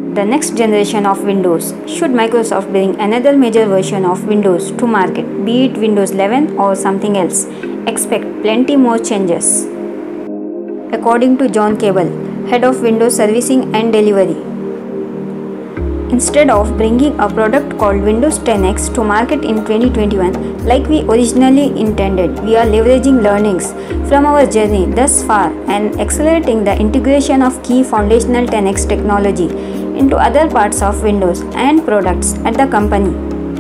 The next generation of Windows. Should Microsoft bring another major version of Windows to market, be it Windows 11 or something else? Expect plenty more changes. According to John Cable, head of Windows Servicing and Delivery, instead of bringing a product called Windows 10X to market in 2021 like we originally intended, we are leveraging learnings from our journey thus far and accelerating the integration of key foundational 10X technology into other parts of Windows and products at the company.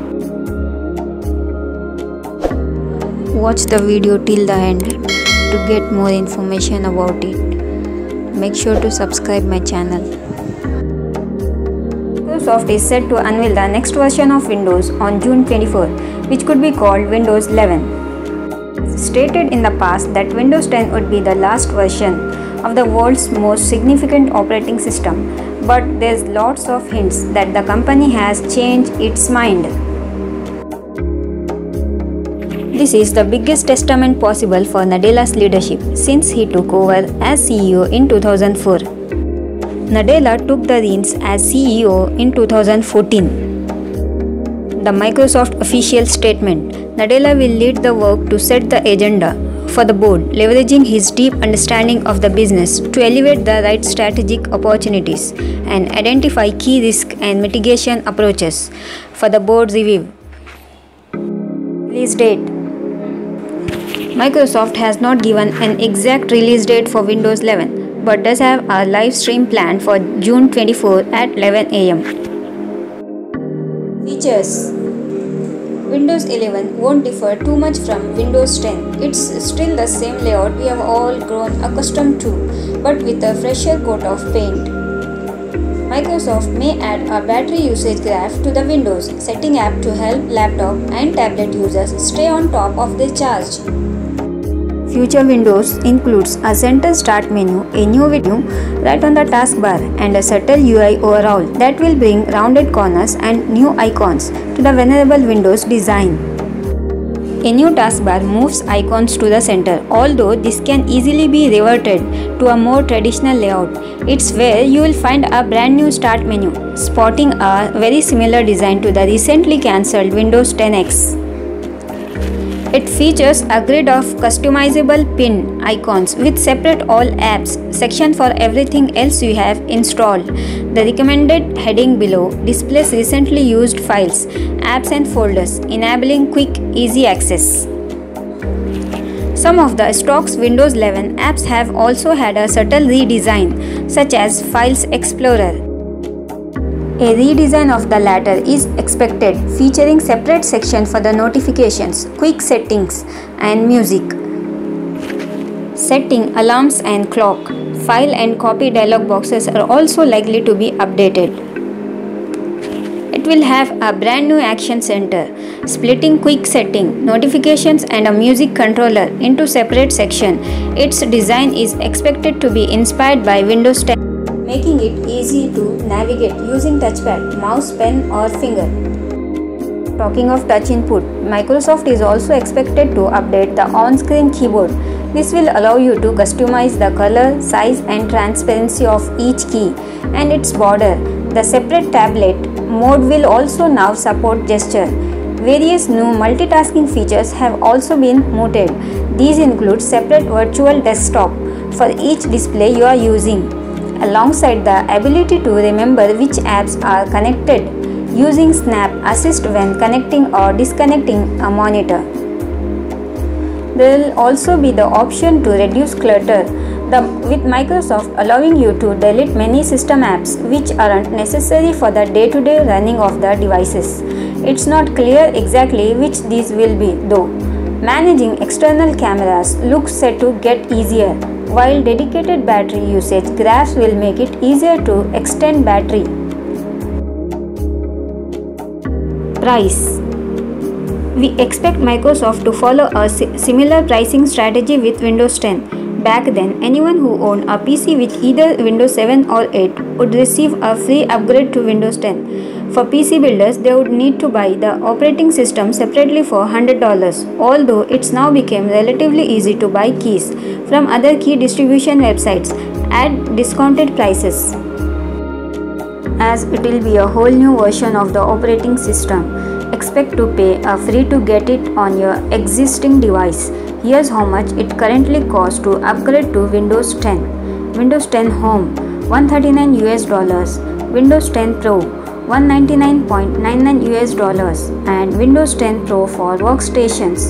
Watch the video till the end to get more information about it. Make sure to subscribe my channel. Microsoft is set to unveil the next version of Windows on June 24, which could be called Windows 11. Stated in the past that Windows 10 would be the last version of the world's most significant operating system, but there's lots of hints that the company has changed its mind. This is the biggest testament possible for Nadella's leadership since he took over as CEO in 2004. Nadella took the reins as CEO in 2014. The Microsoft official statement: Nadella will lead the work to set the agenda for the board, leveraging his deep understanding of the business to elevate the right strategic opportunities and identify key risk and mitigation approaches for the board's review. Release date: Microsoft has not given an exact release date for Windows 11, but does have a live stream planned for June 24 at 11 am. Features: Windows 11 won't differ too much from Windows 10. It's still the same layout we have all grown accustomed to, but with a fresher coat of paint. Microsoft may add a battery usage graph to the Windows setting app to help laptop and tablet users stay on top of their charge. Future Windows includes a center start menu, a new menu right on the taskbar, and a subtle UI overhaul that will bring rounded corners and new icons to the venerable Windows design. A new taskbar moves icons to the center, although this can easily be reverted to a more traditional layout. It's where you will find a brand new start menu, sporting a very similar design to the recently cancelled Windows 10X. It features a grid of customizable pin icons with separate all apps section for everything else you have installed. The recommended heading below displays recently used files, apps and folders, enabling quick, easy access. Some of the stock's Windows 11 apps have also had a subtle redesign, such as Files Explorer. A redesign of the latter is expected, featuring separate sections for the notifications, quick settings, and music. Setting, alarms, and clock, file and copy dialog boxes are also likely to be updated. It will have a brand new action center, splitting quick setting, notifications, and a music controller into separate sections. Its design is expected to be inspired by Windows 10. Making it easy to navigate using touchpad, mouse, pen or finger. Talking of touch input, Microsoft is also expected to update the on-screen keyboard. This will allow you to customize the color, size and transparency of each key and its border. The separate tablet mode will also now support gesture. Various new multitasking features have also been mooted. These include separate virtual desktop for each display you are using, alongside the ability to remember which apps are connected using Snap Assist when connecting or disconnecting a monitor. There will also be the option to reduce clutter, with Microsoft allowing you to delete many system apps which aren't necessary for the day-to-day running of the devices. It's not clear exactly which these will be, though. Managing external cameras looks set to get easier, while dedicated battery usage graphs will make it easier to extend battery. Price: we expect Microsoft to follow a similar pricing strategy with Windows 10. Back then, anyone who owned a PC with either Windows 7 or 8 would receive a free upgrade to Windows 10. For PC builders, they would need to buy the operating system separately for $100, although it's now become relatively easy to buy keys from other key distribution websites at discounted prices. as it will be a whole new version of the operating system. Expect to pay a free to get it on your existing device. Here's how much it currently costs to upgrade to Windows 10. Windows 10 Home $139, Windows 10 Pro $199.99 and Windows 10 Pro for workstations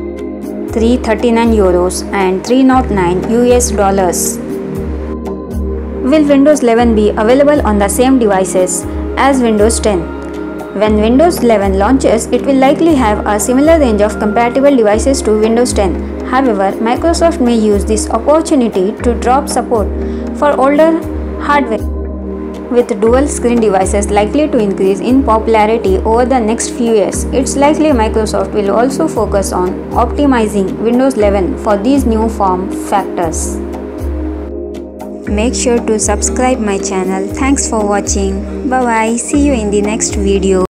€339 and $309. Will Windows 11 be available on the same devices as Windows 10? When Windows 11 launches, it will likely have a similar range of compatible devices to Windows 10. However, Microsoft may use this opportunity to drop support for older hardware, with dual screen devices likely to increase in popularity over the next few years. It's likely Microsoft will also focus on optimizing Windows 11 for these new form factors. Make sure to subscribe my channel. Thanks for watching. Bye bye. See you in the next video.